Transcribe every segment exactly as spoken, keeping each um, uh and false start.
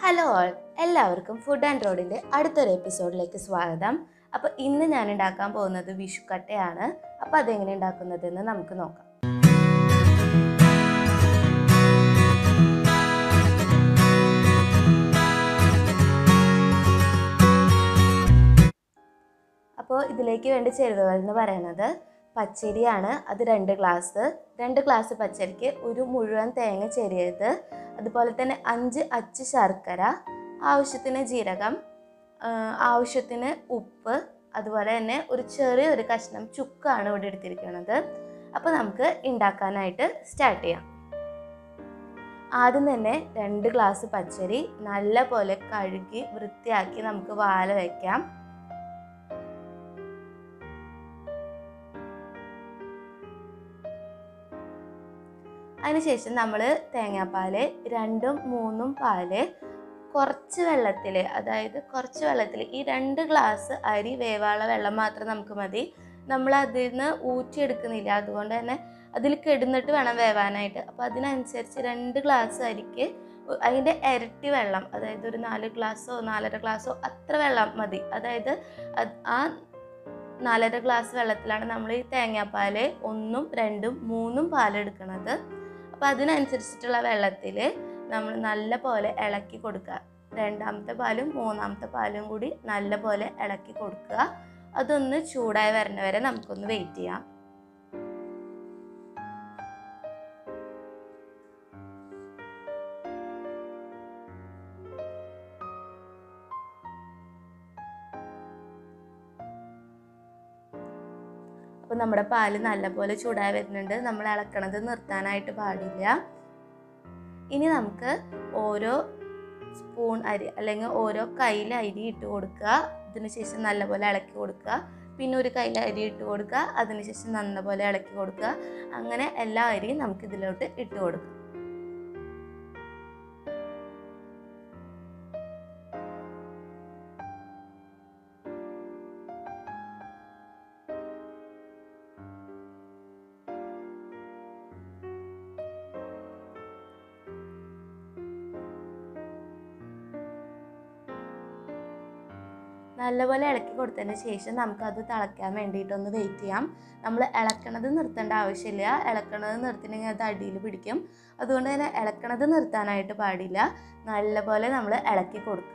Hello all, എല്ലാവർക്കും food and റോഡിൻ്റെ അടുത്തൊരു എപ്പിസോഡിലേക്ക് സ്വാഗതം. അപ്പോൾ ഇന്ന് ഞാൻ ഉണ്ടാക്കാൻ പോകുന്നത് വിഷുക്കട്ടയാണ്. അപ്പോൾ അതെങ്ങനെ ഉണ്ടാക്കുന്നതെന്ന് നമുക്ക് നോക്കാം. അപ്പോൾ ഇതിലേക്ക് വേണ്ട ചേരുവകൾ എന്ന് പറയുന്നത് പച്ചരിയാണ്, അത് രണ്ട് ഗ്ലാസ് രണ്ട് ഗ്ലാസ് പച്ചരിക്ക് ഒരു മുഴുവൻ തേങ്ങ ചെരിയത്, അതുപോലെ തന്നെ അഞ്ച് അച്ച് ശർക്കര, ആവശ്യത്തിന് ജീരകം, ആവശ്യത്തിന് ഉപ്പ്, അതുപോലെ തന്നെ ഒരു ചെറിയൊരു കഷ്ണം ചുക്കാണ് ഇവിടെ എടുത്തിരിക്കുന്നത്. അപ്പോൾ നമുക്ക് ഉണ്ടാക്കാനായിട്ട് സ്റ്റാർട്ട് ചെയ്യാം. ആദ്യം തന്നെ രണ്ട് ഗ്ലാസ് പച്ചരി നല്ല പോലെ കഴുകി വൃത്തിയാക്കി നമുക്ക് വാല വയ്ക്കാം. അതിനുശേഷം നമ്മൾ തേങ്ങാപ്പാൽ രണ്ടും മൂന്നും പാല് കുറച്ച് വെള്ളത്തിൽ, അതായത് കുറച്ച് വെള്ളത്തിൽ ഈ രണ്ട് ഗ്ലാസ് അരി വേവാള വെള്ളം മാത്രം നമുക്ക് മതി. നമ്മൾ അതിൽ നിന്ന് ഊറ്റിയെടുക്കുന്നില്ല, അതുകൊണ്ട് തന്നെ അതിൽ കിടന്നിട്ട് വേണം വേവാനായിട്ട്. അപ്പോൾ അതിനനുസരിച്ച് രണ്ട് ഗ്ലാസ് അരിക്ക് അതിൻ്റെ ഇരട്ടി വെള്ളം, അതായത് ഒരു നാല് ഗ്ലാസ്സോ നാലര ഗ്ലാസ്സോ അത്ര വെള്ളം മതി. അതായത് ആ നാലര ഗ്ലാസ് വെള്ളത്തിലാണ് നമ്മൾ ഈ തേങ്ങാപ്പാൽ ഒന്നും രണ്ടും മൂന്നും പാലെടുക്കുന്നത്. അപ്പോൾ അതിനനുസരിച്ചിട്ടുള്ള വെള്ളത്തിൽ നമ്മൾ നല്ല പോലെ ഇളക്കി കൊടുക്കുക. രണ്ടാമത്തെ പാലും മൂന്നാമത്തെ പാലും കൂടി നല്ല പോലെ ഇളക്കി കൊടുക്കുക. അതൊന്ന് ചൂടായി വരുന്ന വരെ നമുക്കൊന്ന് വെയിറ്റ് ചെയ്യാം. അപ്പോൾ നമ്മുടെ പാല് നല്ലപോലെ ചൂടായി വരുന്നുണ്ട്. നമ്മൾ ഇളക്കണത് നിർത്താനായിട്ട് പാടില്ല. ഇനി നമുക്ക് ഓരോ സ്പൂൺ അരി അല്ലെങ്കിൽ ഓരോ കയ്യിൽ അരി ഇട്ട് കൊടുക്കുക. അതിനുശേഷം നല്ലപോലെ ഇളക്കി കൊടുക്കുക. പിന്നെ ഒരു കയ്യിൽ അരി ഇട്ട് കൊടുക്കുക. അതിനുശേഷം നല്ലപോലെ ഇളക്കി കൊടുക്കുക. അങ്ങനെ എല്ലാ അരിയും നമുക്ക് ഇതിലോട്ട് ഇട്ട് കൊടുക്കുക. നല്ലപോലെ ഇളക്കി കൊടുത്തതിന് ശേഷം നമുക്കത് തിളയ്ക്കാൻ വേണ്ടിയിട്ടൊന്ന് വെയിറ്റ് ചെയ്യാം. നമ്മൾ ഇളക്കണത് നിർത്തേണ്ട ആവശ്യമില്ല. ഇളക്കണത് നിർത്തിനെങ്കിൽ അത് അടിയിൽ പിടിക്കും. അതുകൊണ്ട് തന്നെ ഇളക്കണത് നിർത്താനായിട്ട് പാടില്ല. നല്ലപോലെ നമ്മൾ ഇളക്കി കൊടുക്കുക.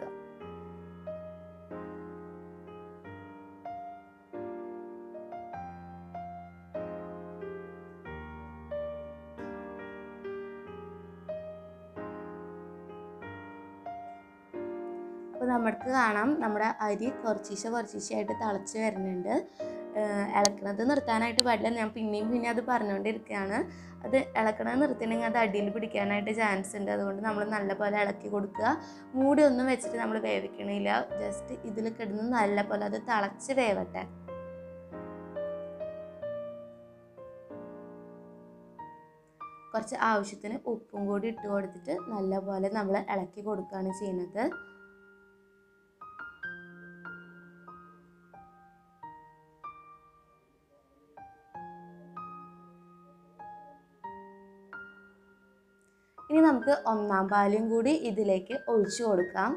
അപ്പോൾ നമുക്ക് കാണാം നമ്മുടെ അരി കുറച്ചീശ കുറച്ചീശയായിട്ട് തിളച്ച് വരുന്നുണ്ട്. ഇളക്കണത് നിർത്താനായിട്ട് പാടില്ല. ഞാൻ പിന്നെയും പിന്നെ അത് പറഞ്ഞുകൊണ്ടിരിക്കുകയാണ്. അത് ഇളക്കണത് നിർത്തിണെങ്കിൽ അത് അടിയിൽ പിടിക്കാനായിട്ട് ചാൻസ് ഉണ്ട്. അതുകൊണ്ട് നമ്മൾ നല്ലപോലെ ഇളക്കി കൊടുക്കുക. മൂടി ഒന്നും വെച്ചിട്ട് നമ്മൾ വേവിക്കണില്ല. ജസ്റ്റ് ഇതിൽ കിടന്ന് നല്ലപോലെ അത് തിളച്ച് വേവട്ടെ. കുറച്ച് ആവശ്യത്തിന് ഉപ്പും കൂടി ഇട്ട് കൊടുത്തിട്ട് നല്ലപോലെ നമ്മൾ ഇളക്കി കൊടുക്കുകയാണ് ചെയ്യുന്നത്. ഇനി നമുക്ക് ഒന്നാം പാലും കൂടി ഇതിലേക്ക് ഒഴിച്ചു കൊടുക്കാം.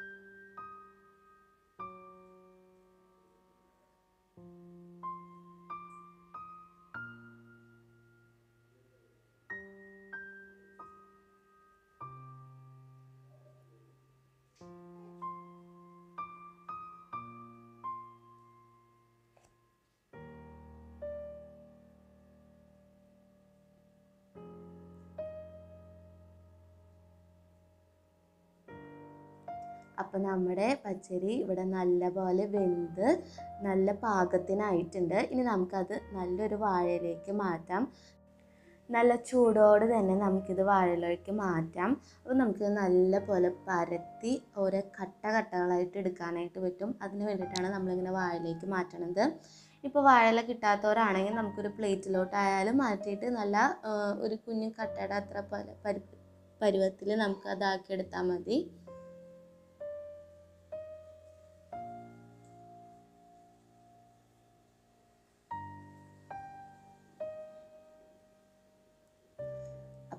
അപ്പോൾ നമ്മുടെ പച്ചരി ഇവിടെ നല്ലപോലെ വെന്ത് നല്ല പാകത്തിനായിട്ടുണ്ട്. ഇനി നമുക്കത് നല്ലൊരു വാഴയിലേക്ക് മാറ്റാം. നല്ല ചൂടോടെ തന്നെ നമുക്കിത് വാഴയിലേക്ക് മാറ്റാം. അപ്പോൾ നമുക്ക് നല്ല പോലെ പരത്തി ഓരോ കട്ട കട്ടകളായിട്ട് എടുക്കാനായിട്ട് പറ്റും. അതിന് വേണ്ടിയിട്ടാണ് നമ്മളിങ്ങനെ വാഴയിലേക്ക് മാറ്റണത്. ഇപ്പോൾ വാഴയില കിട്ടാത്തവരാണെങ്കിൽ നമുക്കൊരു പ്ലേറ്റിലോട്ടായാലും മാറ്റിയിട്ട് നല്ല ഒരു കുഞ്ഞു കട്ടയുടെ അത്ര പരി പരുവത്തിൽ നമുക്ക് അതാക്കിയെടുത്താൽ മതി.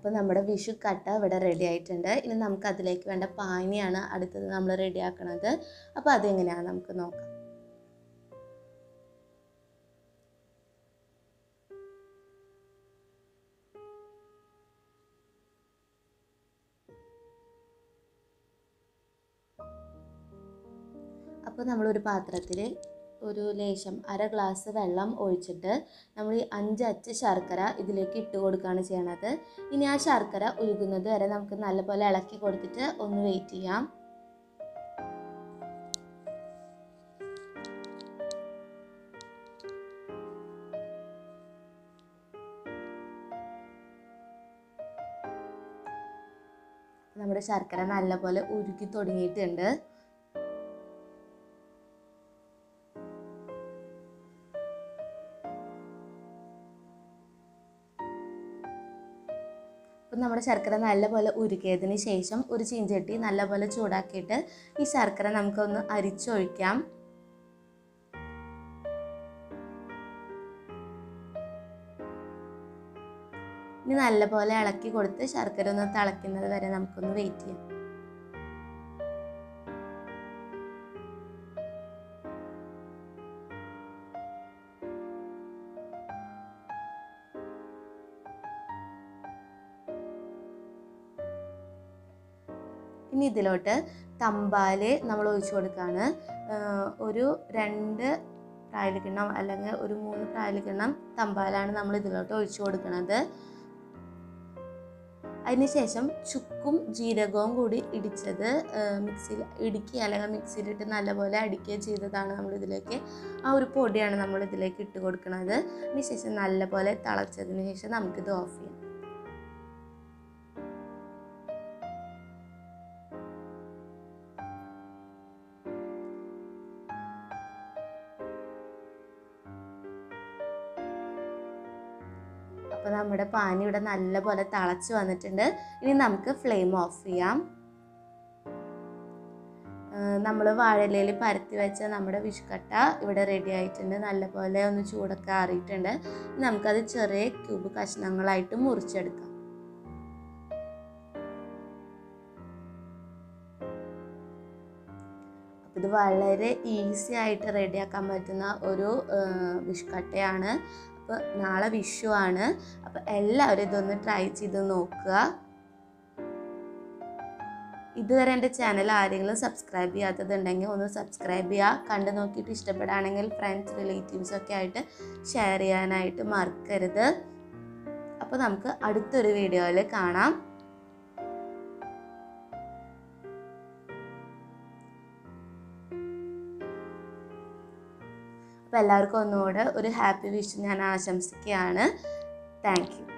അപ്പോൾ നമ്മുടെ വിഷു കട്ട ഇവിടെ റെഡി ആയിട്ടുണ്ട്. ഇനി നമുക്ക് അതിലേക്ക് വേണ്ട പാനിയാണ് അടുത്തത് നമ്മൾ റെഡിയാക്കണത്. അപ്പോൾ അതെങ്ങനെയാണ് നമുക്ക് നോക്കാം. അപ്പോൾ നമ്മളൊരു പാത്രത്തിൽ ഒരു ലേശം അര ഗ്ലാസ് വെള്ളം ഒഴിച്ചിട്ട് നമ്മൾ ഈ അഞ്ച് അച്ച് ശർക്കര ഇതിലേക്ക് ഇട്ട് കൊടുക്കുകയാണ് ചെയ്യണത്. ഇനി ആ ശർക്കര ഉരുകുന്നത് വരെ നമുക്ക് നല്ലപോലെ ഇളക്കി കൊടുത്തിട്ട് ഒന്ന് വെയിറ്റ് ചെയ്യാം. നമ്മുടെ ശർക്കര നല്ലപോലെ ഉരുക്കി തുടങ്ങിയിട്ടുണ്ട്. അപ്പം നമ്മുടെ ശർക്കര നല്ലപോലെ ഉരുക്കിയതിന് ശേഷം ഒരു ചീഞ്ചട്ടി നല്ലപോലെ ചൂടാക്കിയിട്ട് ഈ ശർക്കര നമുക്കൊന്ന് അരിച്ചൊഴിക്കാം. ഇനി നല്ലപോലെ ഇളക്കി കൊടുത്ത് ശർക്കര ഒന്ന് തിളയ്ക്കുന്നത് വരെ നമുക്കൊന്ന് വെയിറ്റ് ചെയ്യാം. ഇനി ഇതിലോട്ട് തമ്പാല് നമ്മൾ ഒഴിച്ചു കൊടുക്കുകയാണ്. ഒരു രണ്ട് പ്രായലിക്കിണ്ണം അല്ലെങ്കിൽ ഒരു മൂന്ന് പ്രായലിക്കിണ്ണം തമ്പാലാണ് നമ്മൾ ഇതിലോട്ട് ഒഴിച്ചു കൊടുക്കുന്നത്. അതിനുശേഷം ചുക്കും ജീരകവും കൂടി ഇടിച്ചത് മിക്സിയിൽ ഇടിക്കുക അല്ലെങ്കിൽ മിക്സിയിലിട്ട് നല്ലപോലെ അടിക്കുക ചെയ്തതാണ് നമ്മളിതിലേക്ക്. ആ ഒരു പൊടിയാണ് നമ്മൾ ഇതിലേക്ക് ഇട്ട് കൊടുക്കുന്നത്. അതിനുശേഷം നല്ലപോലെ തിളച്ചതിന് ശേഷം നമുക്കിത് ഓഫ് ചെയ്യാം. അപ്പോൾ നമ്മുടെ പാനി ഇവിടെ നല്ലപോലെ തിളച്ച് വന്നിട്ടുണ്ട്. ഇനി നമുക്ക് ഫ്ലെയിം ഓഫ് ചെയ്യാം. നമ്മൾ വാഴയിലയിൽ പരത്തി വെച്ച നമ്മുടെ വിഷുക്കട്ട ഇവിടെ റെഡി ആയിട്ടുണ്ട്. നല്ലപോലെ ഒന്ന് ചൂടൊക്കെ ആറിയിട്ടുണ്ട്. നമുക്കത് ചെറിയ ക്യൂബ് കഷ്ണങ്ങളായിട്ട് മുറിച്ചെടുക്കാം. അപ്പോൾ ഇത് വളരെ ഈസി ആയിട്ട് റെഡിയാക്കാൻ പറ്റുന്ന ഒരു വിഷുക്കട്ടയാണ്. അപ്പോൾ നാളെ വിഷു ആണ്. അപ്പോൾ എല്ലാവരും ഇതൊന്ന് ട്രൈ ചെയ്ത് നോക്കുക. ഇതുവരെ എൻ്റെ ചാനൽ ആരെങ്കിലും സബ്സ്ക്രൈബ് ചെയ്യാത്തതുണ്ടെങ്കിൽ ഒന്ന് സബ്സ്ക്രൈബ് ചെയ്യുക. കണ്ടു നോക്കിയിട്ട് ഇഷ്ടപ്പെടുകയാണെങ്കിൽ ഫ്രണ്ട്സ് റിലേറ്റീവ്സൊക്കെ ആയിട്ട് ഷെയർ ചെയ്യാനായിട്ട് മറക്കരുത്. അപ്പോൾ നമുക്ക് അടുത്തൊരു വീഡിയോയിൽ കാണാം. അപ്പോൾ എല്ലാവർക്കും ഒന്നുകൂടെ ഒരു ഹാപ്പി വിഷു ഞാൻ ആശംസിക്കുകയാണ്. Thank U.